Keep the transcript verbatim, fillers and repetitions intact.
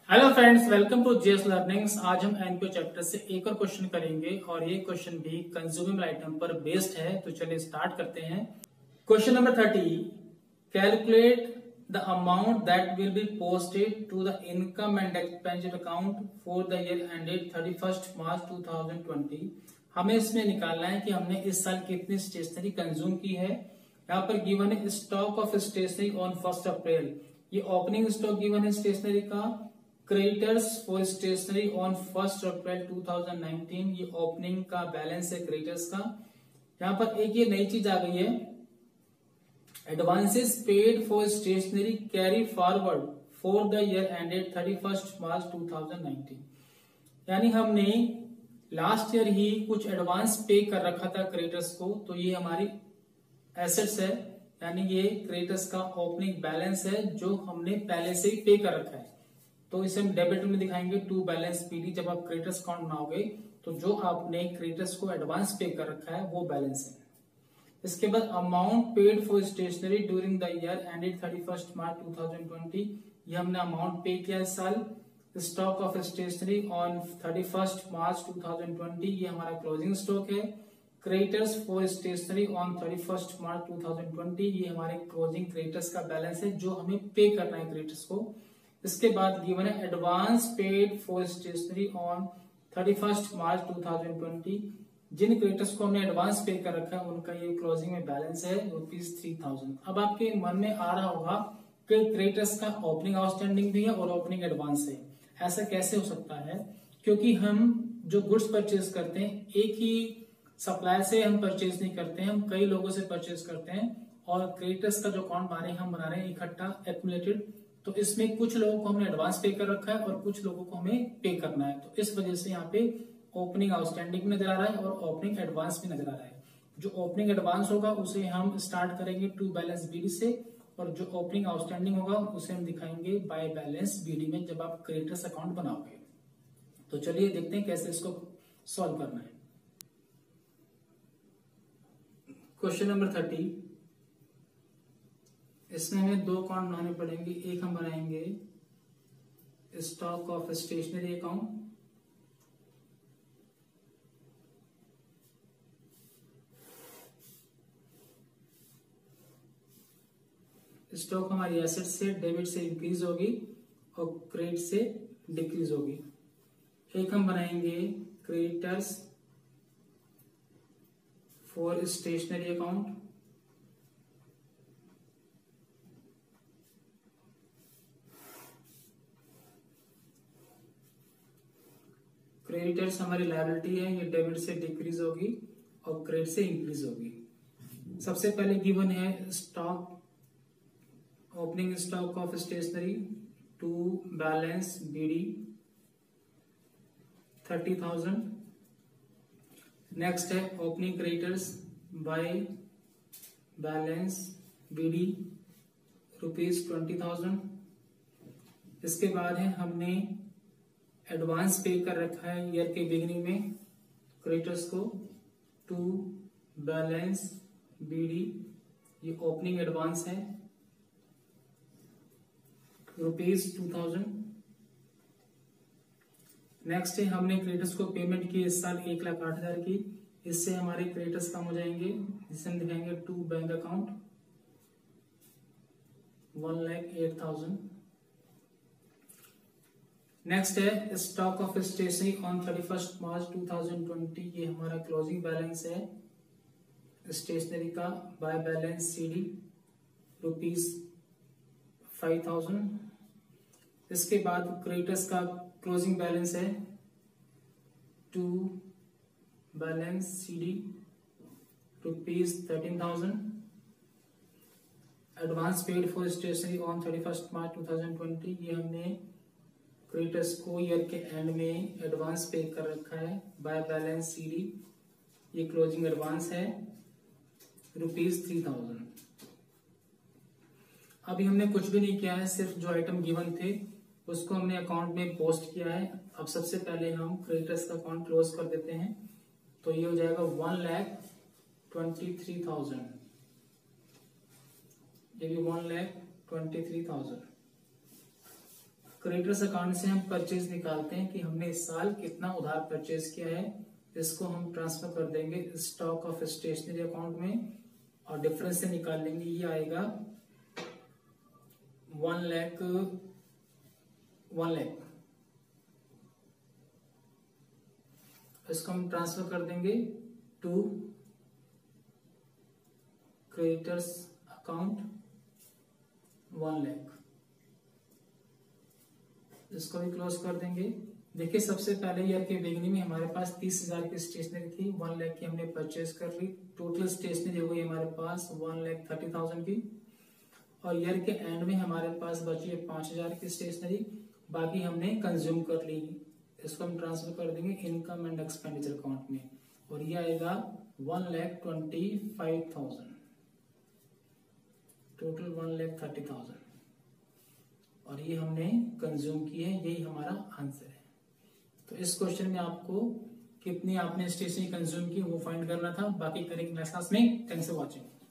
Hello friends, welcome to GS learnings. आज हम NPO chapter से एक और क्वेश्चन करेंगे और ये क्वेश्चन भी कंज्यूमेबल आइटम पर बेस्ड है। तो चलिए स्टार्ट करते हैं। Question number thirty, calculate the amount that will be posted to the income and expenditure account for the year ended thirty first March two thousand twenty. हमें इसमें निकालना है कि हमने इस साल कितनी स्टेशनरी कंज्यूम की है। यहाँ पर गिवन है stock of stationery on first April. ये ओपनिंग स्टॉक गिवन है स्टेशनरी का। Creditors for stationery on first April two thousand nineteen, ये ओपनिंग का बैलेंस है क्रेडिटर्स का। यहां पर एक ये नई चीज आ गई है, advances paid for stationery carry forward for the year ended thirty first March two thousand nineteen. यानी हमने लास्ट ईयर ही कुछ एडवांस पे कर रखा था क्रेडिटर्स को, तो ये हमारी एसेट्स है, यानी ये क्रेडिटर्स का ओपनिंग बैलेंस है जो हमने पहले से ही पे कर रखा है। तो इसे हम डेबिट में दिखाएंगे टू बैलेंस पीडी। जब आप क्रेडिटर्स अकाउंट बनाओगे तो जो आपने क्रेडिटर्स को एडवांस पे कर रखा है वो बैलेंस है। इसके बाद amount paid for stationery during the year ended thirty first March two thousand twenty, ये हमने अमाउंट पे किया इस साल। Stock of stationery on thirty first March two thousand twenty, ये हमारा क्लोजिंग स्टॉक है। Creditors for stationery on thirty first March two thousand twenty, ये हमारे क्लोजिंग क्रेडिटर्स का बैलेंस है जो हमें पे करना है क्रेडिटर्स को। इसके बाद गिवन है advance paid for stationery on thirty first March two thousand twenty. जिन क्रेडिटर्स को हमने एडवांस पे कर रखा है उनका ये क्लोजिंग में बैलेंस है रुपीज थ्री थाउजेंड। अब आपके मन में आ रहा होगा कि क्रेडिटर्स का ओपनिंग आउटस्टैंडिंग भी है और ओपनिंग एडवांस है। ऐसा कैसे हो सकता है? क्योंकि हम जो गुड्स परचेज करते हैं एक ही सप्लायर से हम परचेज नहीं करते हैं, हम कई लोगों से परचेज करते हैं और क्रेडिटर्स का जो अकाउंट बना रहे हैं हम बना रहे हैं इकट्ठा एक्यूमुलेटेड। तो इसमें कुछ लोगों को हमने एडवांस पे कर रखा है और कुछ लोगों को हमें पे करना है। तो इस वजह से यहाँ पे ओपनिंग आउटस्टैंडिंग नजर आ रहा है और ओपनिंग एडवांस भी नजर आ रहा है। जो ओपनिंग एडवांस होगा उसे हम स्टार्ट करेंगे टू बैलेंस बीडी से, और जो ओपनिंग आउटस्टैंडिंग होगा उसे हम दिखाएंगे बाय बैलेंस बीडी में जब आप क्रेडिटर्स अकाउंट बनाओगे। तो चलिए देखते हैं कैसे इसको सॉल्व करना है। क्वेश्चन नंबर थर्टी, इसमें हमें दो अकाउंट बनाने पड़ेंगे। एक हम बनाएंगे stock of stationery account, stock हमारी एसेट से डेबिट से इंक्रीज होगी और क्रेडिट से डिक्रीज होगी। एक हम बनाएंगे creditors for stationery account, creditors हमारी लायबिलिटी है, ये डेबिट से डिक्रीज होगी और क्रेडिट से इंक्रीज होगी। सबसे पहले गिवन है stock, opening stock of stationery to balance BD thirty thousand. Next है opening creditors by balance BD rupees twenty thousand. इसके बाद है हमने एडवांस पे कर रखा है ईयर के बिगिनिंग में क्रेडिटर्स को टू बैलेंस बीडी, ये ओपनिंग एडवांस है रुपीज टू थाउजेंड। नेक्स्ट है हमने क्रेडिटर्स को पेमेंट की इस साल एक लाख आठ हजार की, इससे हमारे क्रेडिटर्स कम हो जाएंगे जिसे हम दिखाएंगे to bank account one lakh eight thousand. Next है stock of stationery on thirty first March two thousand twenty, ये हमारा क्लोजिंग बैलेंस है स्टेशनरी का by balance CD rupees five thousand. इसके बाद क्रेडिटर्स का क्लोजिंग बैलेंस है to balance CD rupees thirteen thousand. Advance paid for stationery on thirty first March two thousand twenty, ये हमने क्रेडिटर्स को ईयर के एंड में एडवांस पे कर रखा है बाय बैलेंस सीडी, ये क्लोजिंग एडवांस है रुपीज थ्री थाउजेंड। अभी हमने कुछ भी नहीं किया है, सिर्फ जो आइटम गिवन थे उसको हमने अकाउंट में पोस्ट किया है। अब सबसे पहले हम क्रेडिटर्स का अकाउंट क्लोज कर देते हैं, तो ये हो जाएगा one lakh twenty three thousand, ये भी one lakh twenty three thousand. Creditors account से हम परचेज निकालते हैं कि हमने इस साल कितना उधार परचेज किया है, इसको हम ट्रांसफर कर देंगे स्टॉक ऑफ स्टेशनरी अकाउंट में और डिफरेंस से निकाल लेंगे। ये आएगा वन लैख वन लैख इसको हम ट्रांसफर कर देंगे to creditors account one lakh, इसको भी क्लोज कर देंगे। देखिए सबसे पहले ईयर के बिगिनिंग में हमारे पास तीस हजार की स्टेशनरी थी, वन लाख की हमने परचेज कर ली, टोटल स्टेशनरी हो गई हमारे पास वन लाख थर्टी थाउजेंड की। और ईयर के एंड में हमारे पास बची है पांच हजार की स्टेशनरी, बाकी हमने कंज्यूम कर ली। इसको हम ट्रांसफर कर देंगे इनकम एंड एक्सपेंडिचर अकाउंट में और ये आएगा one lakh twenty five thousand, total one lakh thirty thousand और ये हमने कंज्यूम की है। यही हमारा आंसर है। तो इस क्वेश्चन में आपको कितनी आपने स्टेशनरी कंज्यूम की वो फाइंड करना था, बाकी करेंगे नेक्स्ट क्लास में। Thanks for watching.